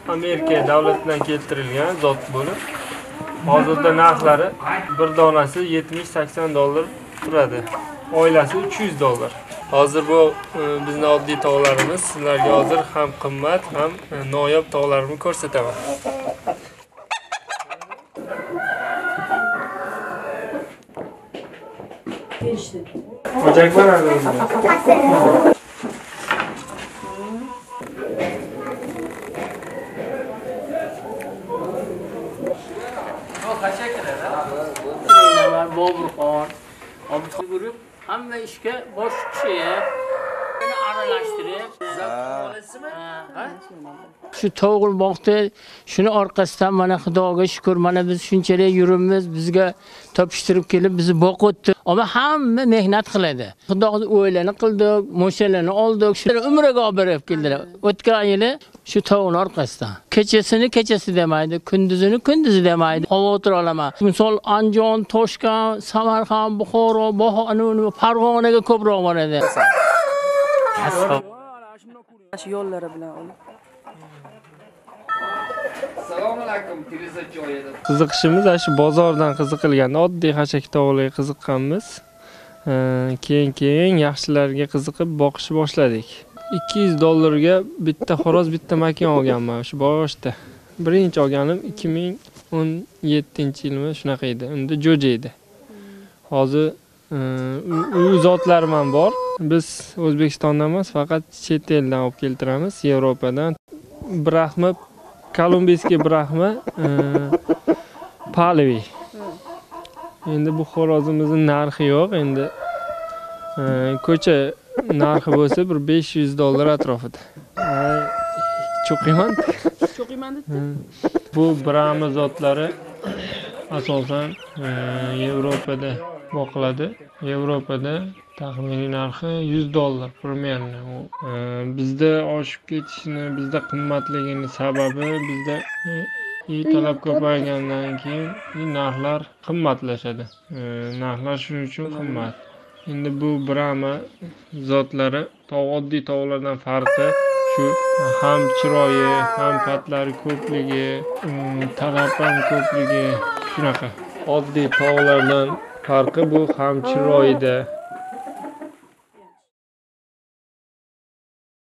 Amerika davlatidan keltirilgan zot bo'lib, hozirda narxlari bir donasi 70-80 dollar turadi. Oilasi 300 dollar. Hozir bu bizning oddiy tog'larimiz. Sizlarga hozir ham qimmat, ham noyob tog'larimni ko'rsataman. Ocak var aramızda. Hamma ishga bosh kishiga aralashtirib, shu to'g'ri shuni orqasidan mana Xudoga shukr, mana biz shunchalik yuribmiz, bizga topishtirib kelib bizni boqotdi. Ammo hamma mehnat qiladi. Xudo o'ylani qildik, mo'shalarni oldik, shu umriga olib berib keldilar. O'tgan yili shu to'g'ri orqasidan. Kechasini kechasi demaydi, kunduzini kunduzi demaydi. Xavotir olaman. Misol Andijon, Toshkent, Samarqand, Buxoro, Farg'onaga ko'proq boradi. Shu yo'llari bilan olib. Assalomu alaykum, Tiriza joyida. Qiziqishimiz shu bozordan qiziqilganda oddiy hashak tovlarga qiziqqanmiz. Keyin yaxshilarga qiziqib boqishni boshladik. 200 dollarga bitta xo'roz, bitta makin olganman shu boshda. Birinchi olganim 2017-yilmi shunaqa edi. Unda jo'ja edi. Hozir u zotlarim ham bor. Biz O'zbekistondan emas, faqat chet eldan olib keltiramiz, Yevropadan. Brahma, kolumbiyskiy brahma, palavi. Endi bu xo'rozimizning narxi yo'q, endi ko'cha narxi bo'lsa bir 500 dollar atrofida. Cho'qiman. Bu brahma zotlari asosan Yevropada boqiladi. Yevropada taxminiy narxi 100 dollar примерно. Bizda oshib ketishini, bizda qimmatligini sababi bizda talab ko'paygandan keyin narxlar qimmatlashadi. Narxlar shuning uchun qimmat. Endi bu brahma zotlari oddiy tog'lardan farqi shu ham chiroyi, ham patlari ko'pligi, talab ham ko'pligi shunaqa. Oddiy tog'lardan farqi bu ham chiroyida,